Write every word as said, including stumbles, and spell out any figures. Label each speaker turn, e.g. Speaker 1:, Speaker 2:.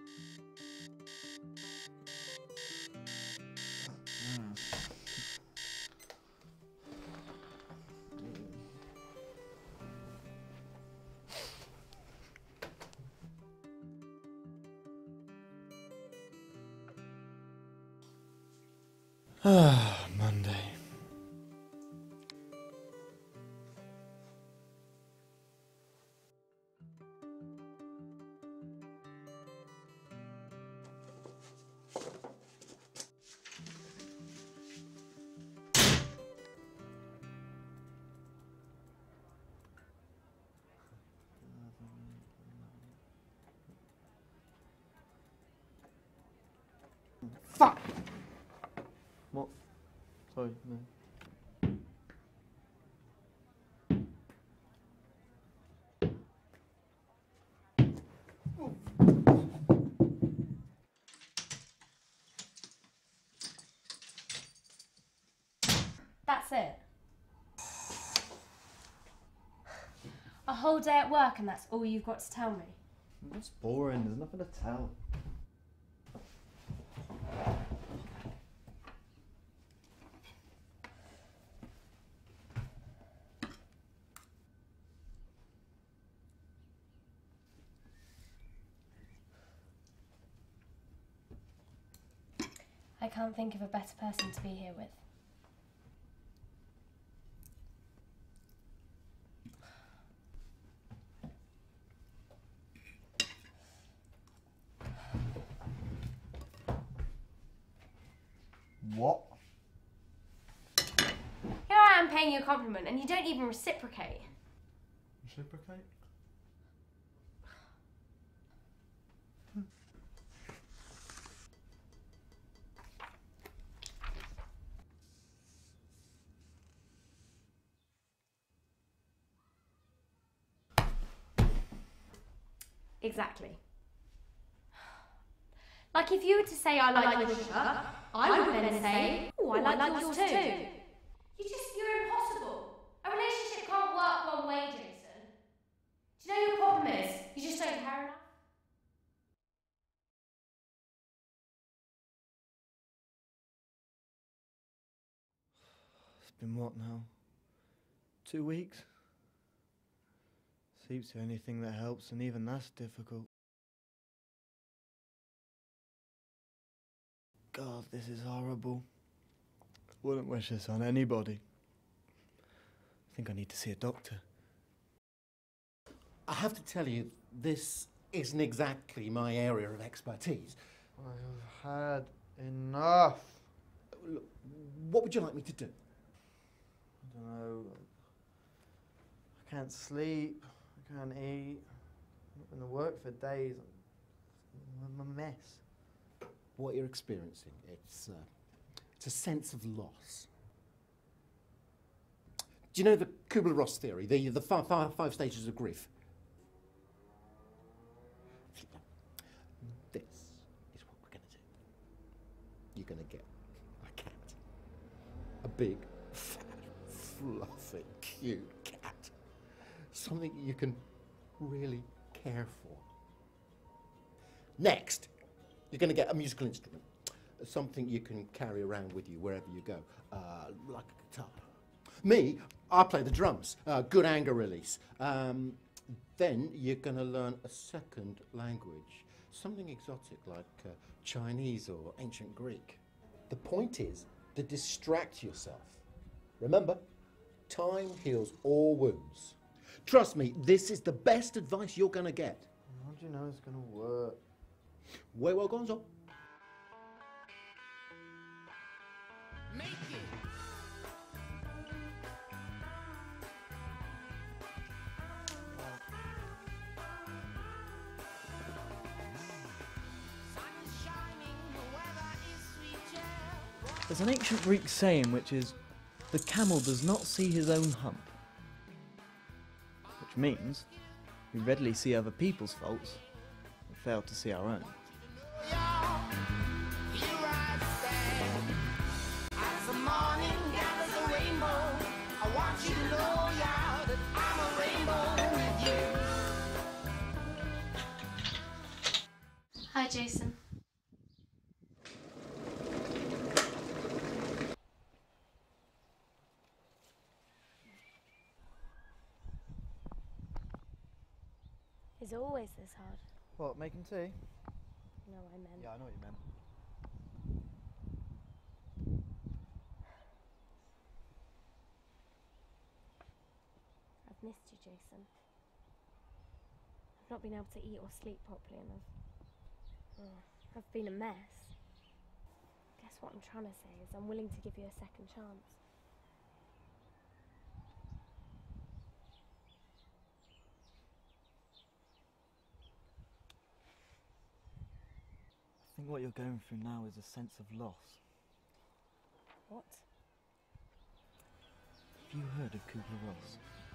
Speaker 1: Ah, Monday. Fuck! What? Sorry, no.
Speaker 2: That's it. A whole day at work and that's all you've got to tell me?
Speaker 1: That's boring, there's nothing to tell.
Speaker 2: I can't think of a better person to be here with.
Speaker 1: What?
Speaker 2: Here I am paying you a compliment and you don't even reciprocate.
Speaker 1: Reciprocate?
Speaker 2: Exactly. Like if you were to say I like, I like your shirt, I would then say, oh, I like, like yours too. You just, you're impossible. A relationship can't work one way, Jason. Do you know your problem is? You just don't care enough.
Speaker 1: It's been what now? Two weeks? Sleep's the only thing that helps, and even that's difficult. God, this is horrible. Wouldn't wish this on anybody. I think I need to see a doctor.
Speaker 3: I have to tell you, this isn't exactly my area of expertise.
Speaker 1: I've had enough.
Speaker 3: Look, what would you like me to do?
Speaker 1: I don't know. I can't sleep. I can't eat. I've been to work for days. I'm a mess.
Speaker 3: What you're experiencing, it's, uh, it's a sense of loss. Do you know the Kubler-Ross theory, the, the five, five, five stages of grief? This is what we're going to do. You're going to get a cat. A big, fat, fluffy, cute cat. Something you can really care for. Next, you're going to get a musical instrument, something you can carry around with you wherever you go, uh, like a guitar. Me, I play the drums, uh, good anger release. Um, then you're going to learn a second language, something exotic like uh, Chinese or ancient Greek. The point is to distract yourself. Remember, time heals all wounds. Trust me, this is the best advice you're going to get.
Speaker 1: How do you know it's going to work?
Speaker 3: Way well, Gonzo.
Speaker 4: Make it.
Speaker 1: There's an ancient Greek saying which is, the camel does not see his own hump. Which means, we readily see other people's faults, and fail to see our own.
Speaker 2: Hi Bye, Jason.
Speaker 5: Is it always this hard?
Speaker 1: What, making tea?
Speaker 5: No, I meant.
Speaker 1: Yeah, I know what you meant.
Speaker 5: I've missed you, Jason. I've not been able to eat or sleep properly, and I've... Oh, I've been a mess. Guess what I'm trying to say is I'm willing to give you a second chance.
Speaker 6: I think what you're going through now is a sense of loss.
Speaker 5: What?
Speaker 6: Have you heard of Kubler-Ross?